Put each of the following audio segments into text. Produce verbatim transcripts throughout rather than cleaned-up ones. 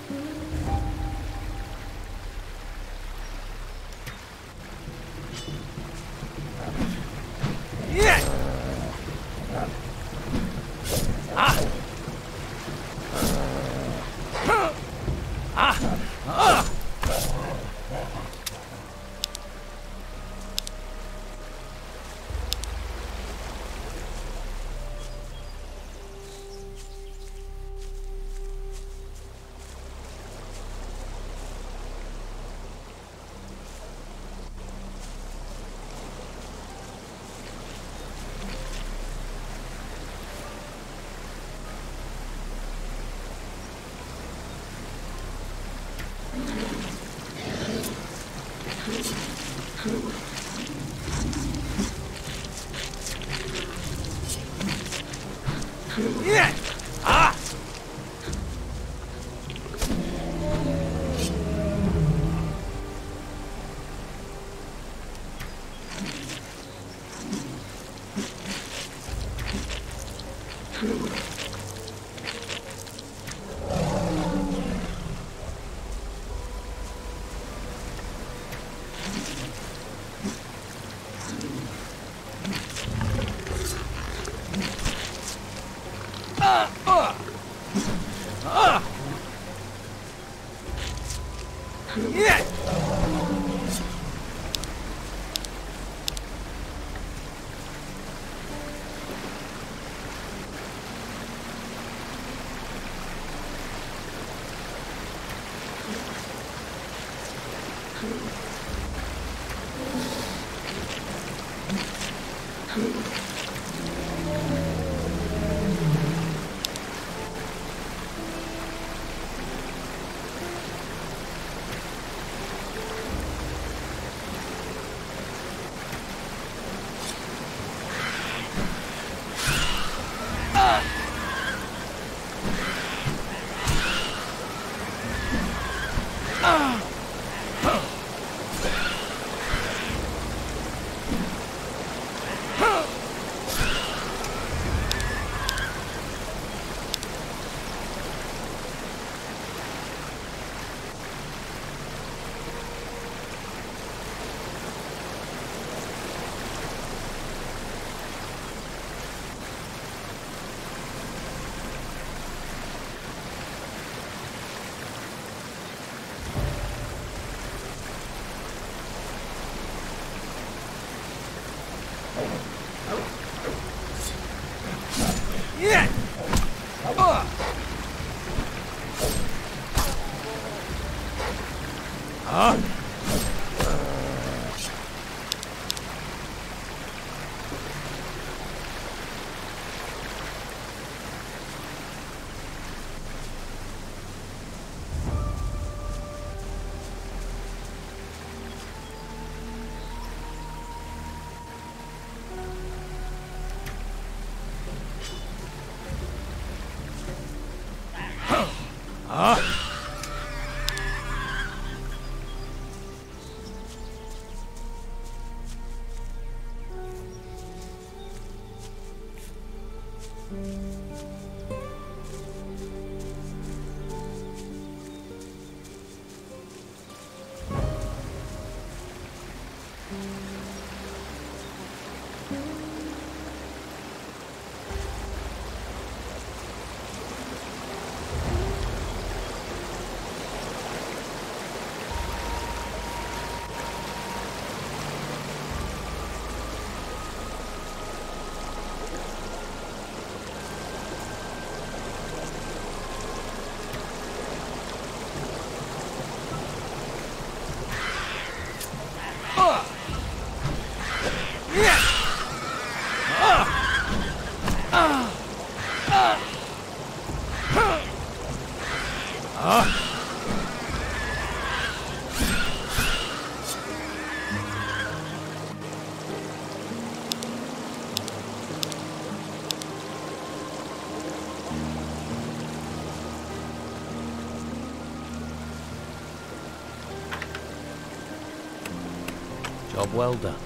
Job well done.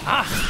Ah!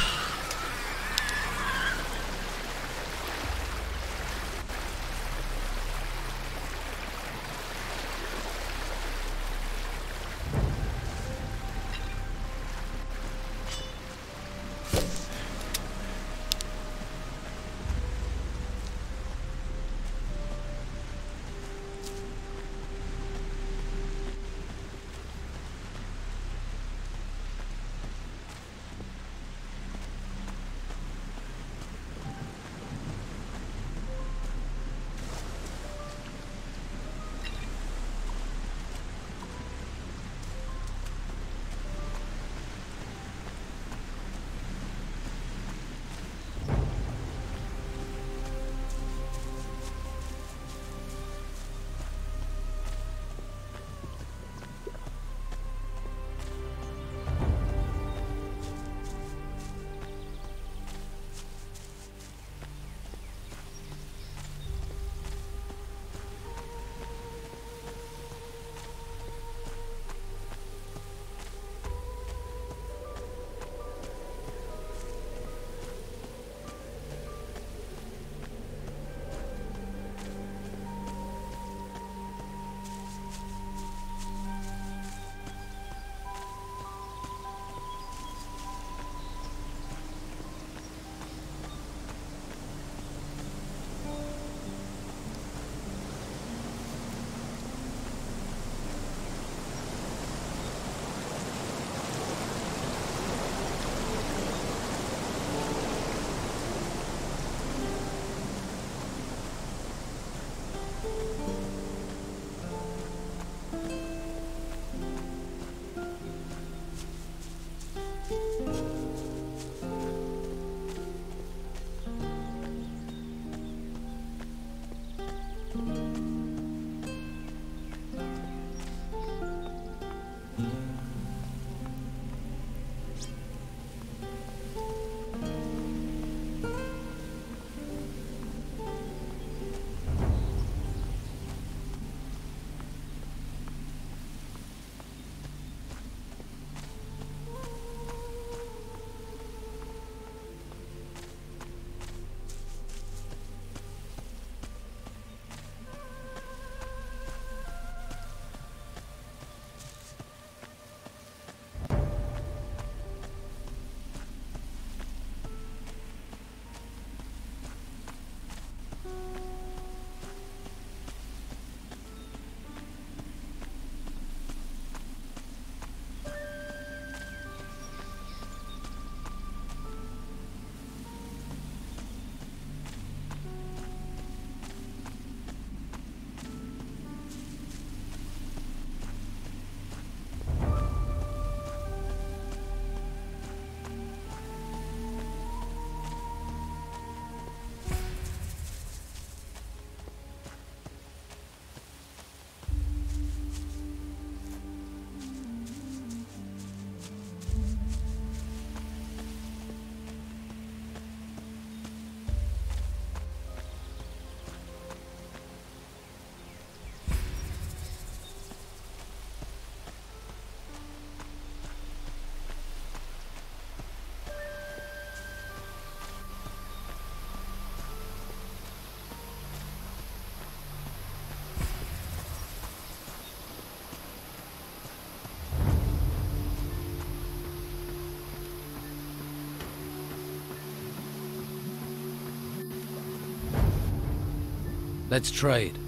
Let's trade.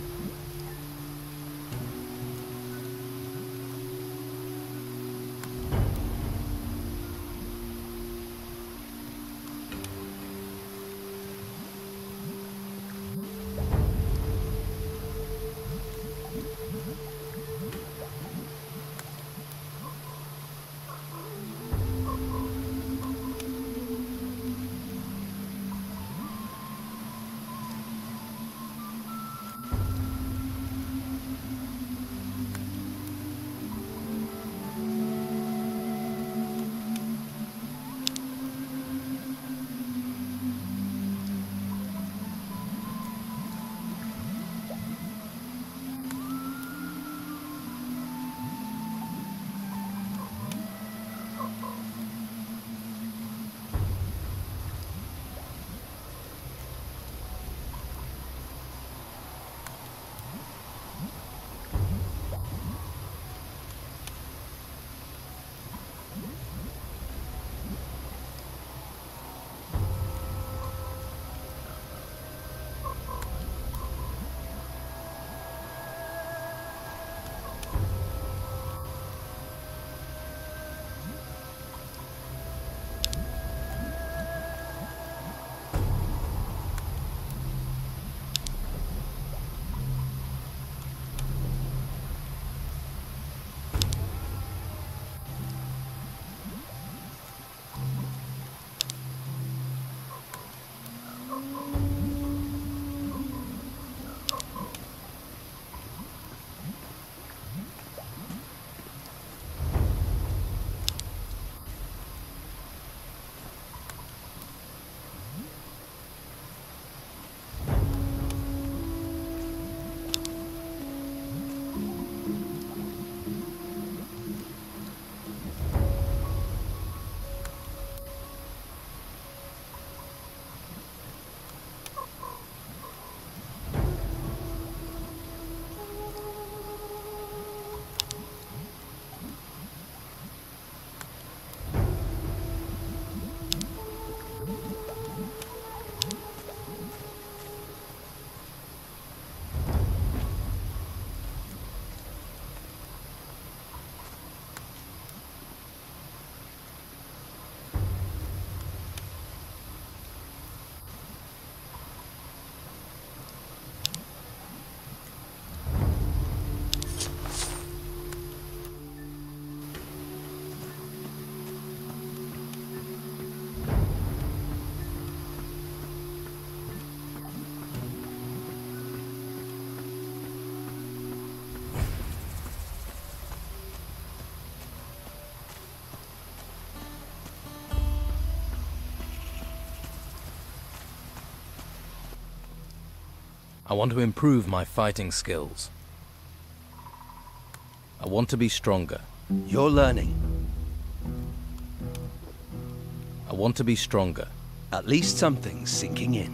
I want to improve my fighting skills. I want to be stronger. You're learning. I want to be stronger. At least something's sinking in.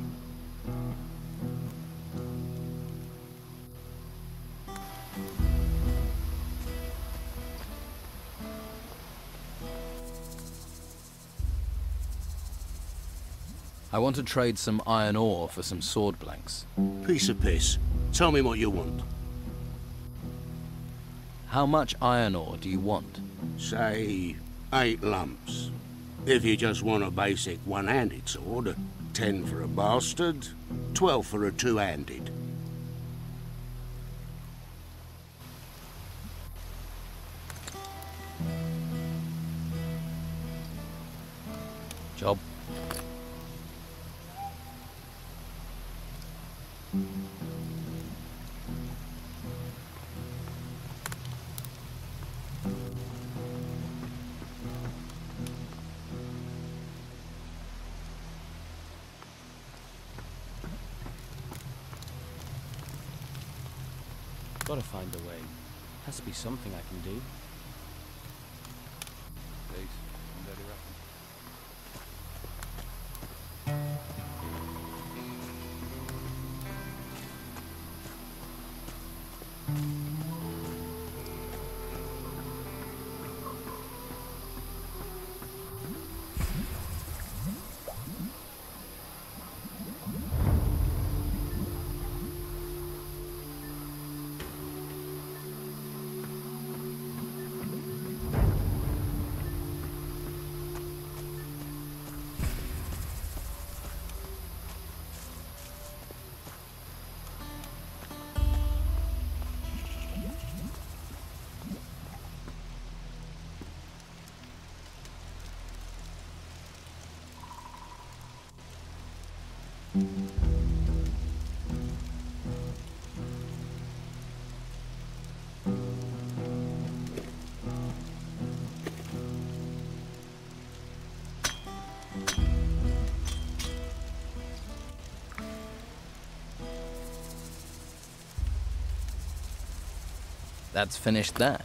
I want to trade some iron ore for some sword blanks. Piece of piss. Tell me what you want. How much iron ore do you want? Say, eight lumps. If you just want a basic one-handed sword, ten for a bastard, twelve for a two-handed. Job. Gotta find a way. Has to be something I can do. Peace. I'm dirty rapping. That's finished that.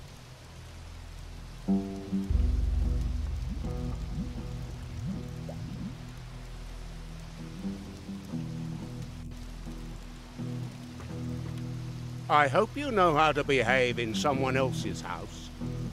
I hope you know how to behave in someone else's house.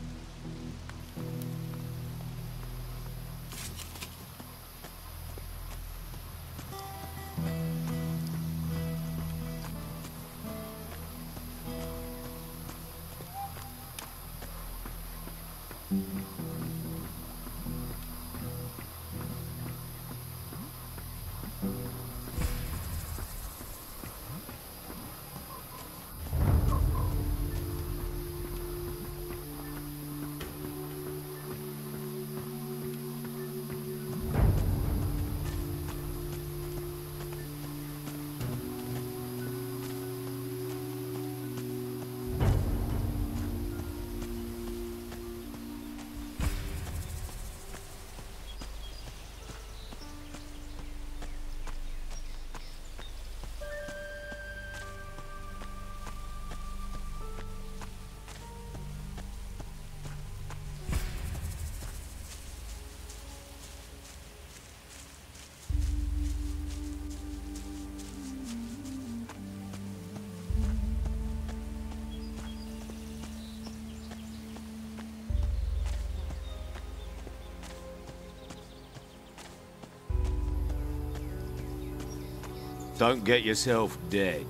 Don't get yourself dead.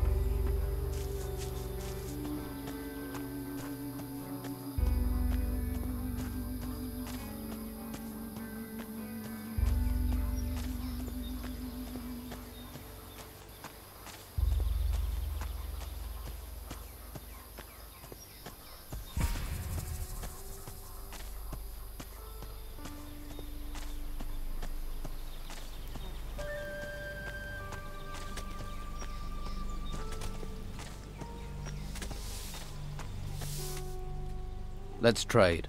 Let's trade.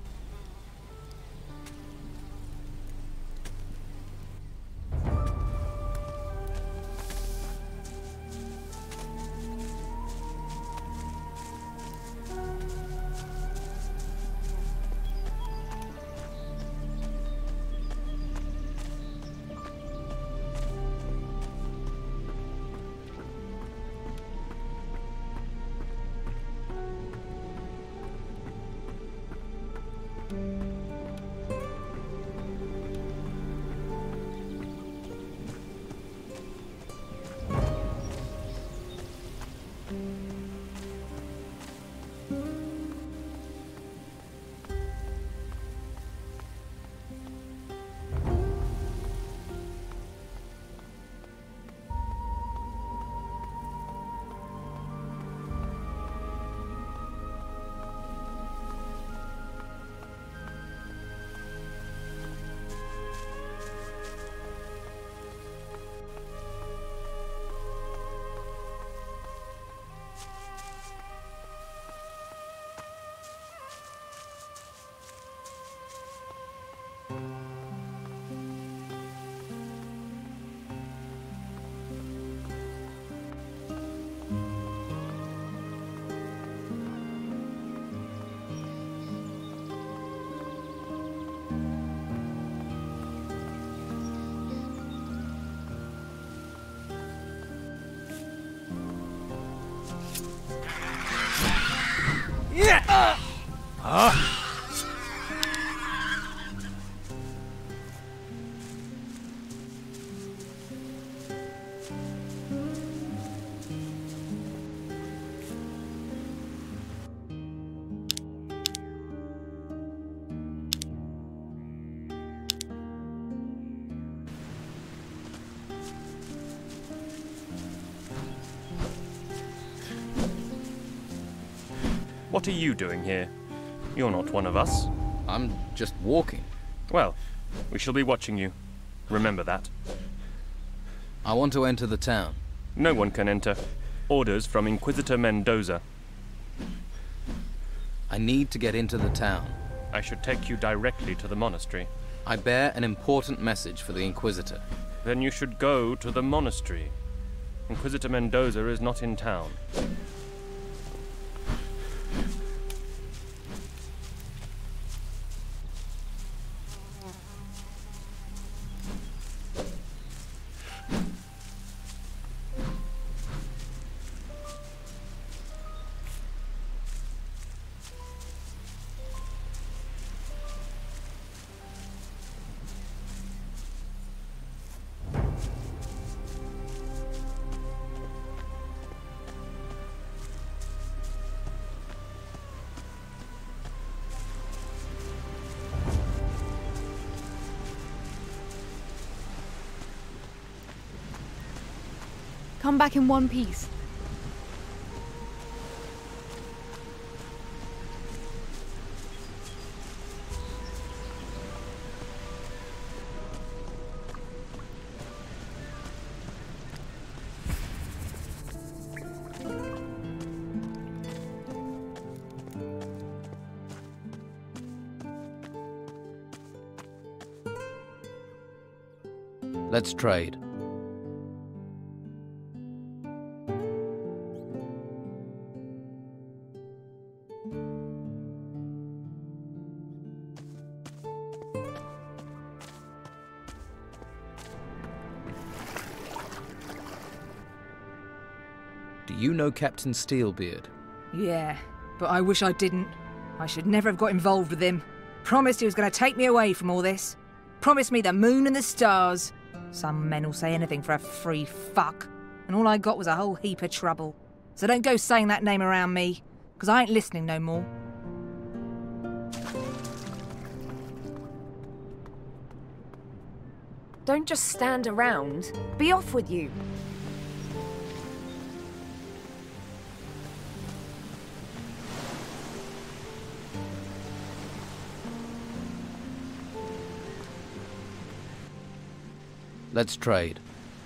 Yeah! Huh? What are you doing here? You're not one of us. I'm just walking. Well, we shall be watching you. Remember that. I want to enter the town. No one can enter. Orders from Inquisitor Mendoza. I need to get into the town. I should take you directly to the monastery. I bear an important message for the Inquisitor. Then you should go to the monastery. Inquisitor Mendoza is not in town. Come back in one piece. Let's trade. Do you know Captain Steelbeard? Yeah, but I wish I didn't. I should never have got involved with him. Promised he was going to take me away from all this. Promised me the moon and the stars. Some men will say anything for a free fuck. And all I got was a whole heap of trouble. So don't go saying that name around me, because I ain't listening no more. Don't just stand around. Be off with you. Let's trade.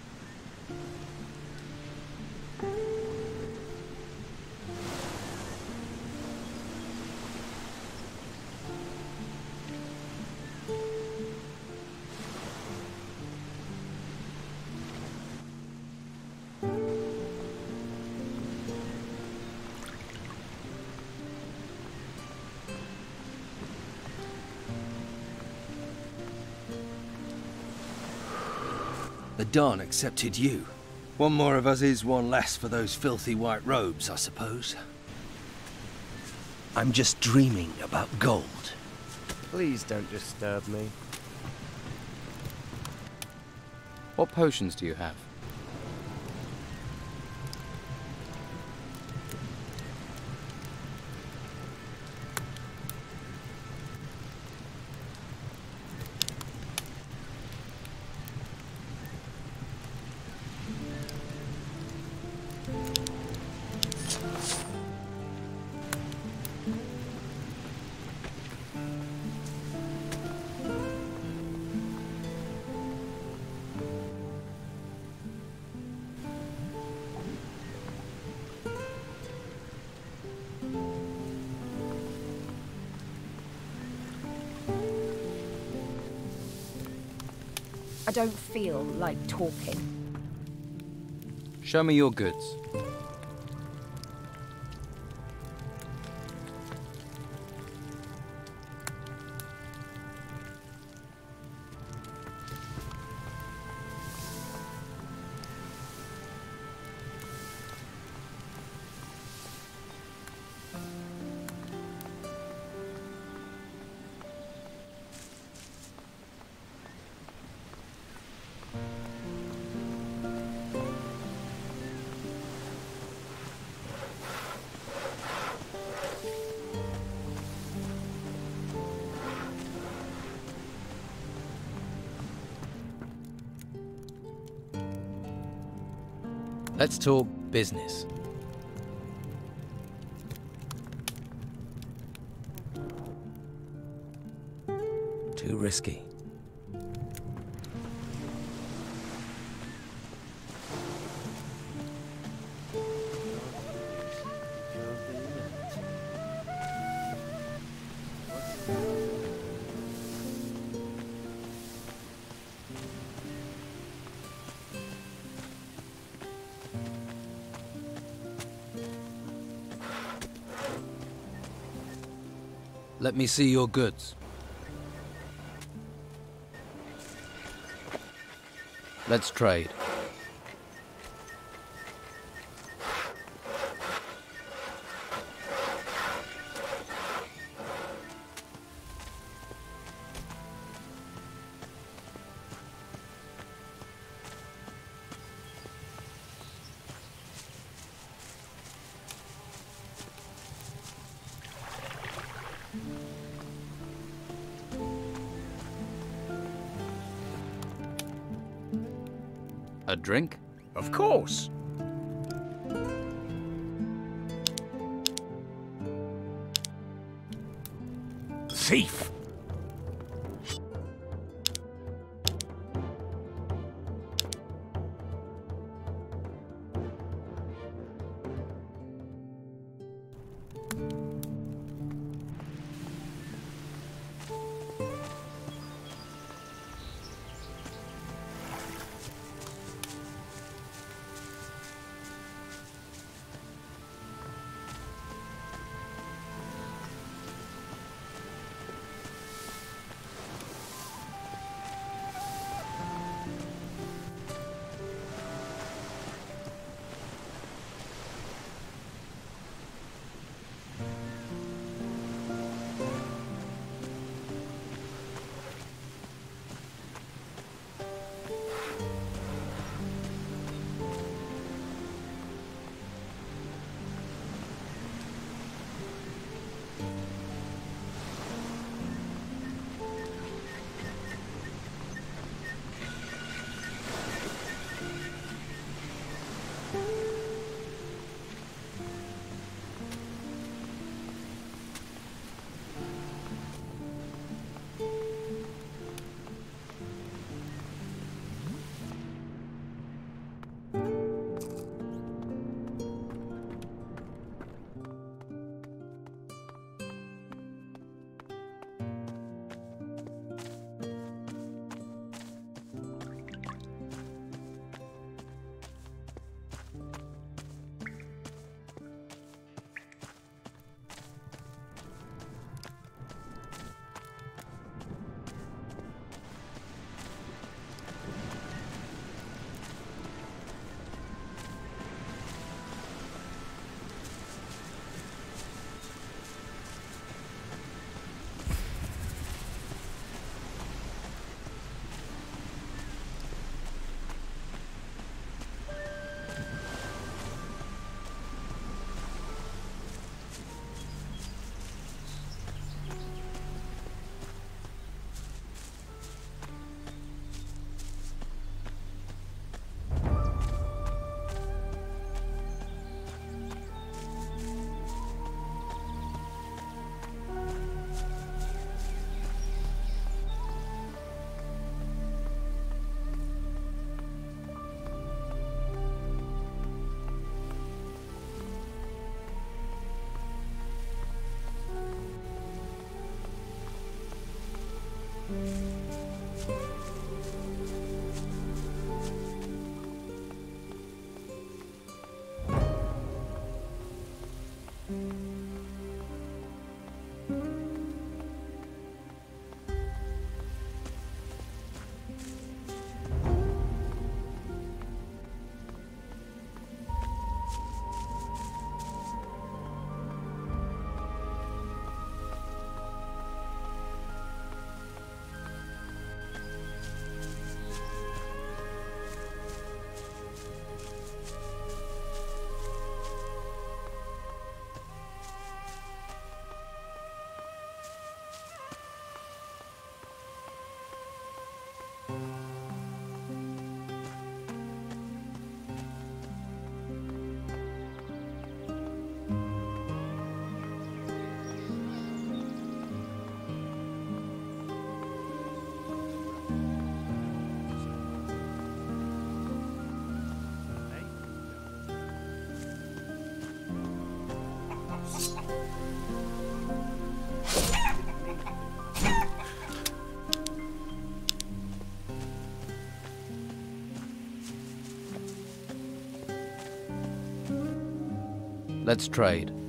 The Don accepted you. One more of us is one less for those filthy white robes, I suppose. I'm just dreaming about gold. Please don't disturb me. What potions do you have? I don't feel like talking. Show me your goods. Let's talk business. Too risky. Let me see your goods. Let's trade. A drink? Of course. Thief. Let's trade.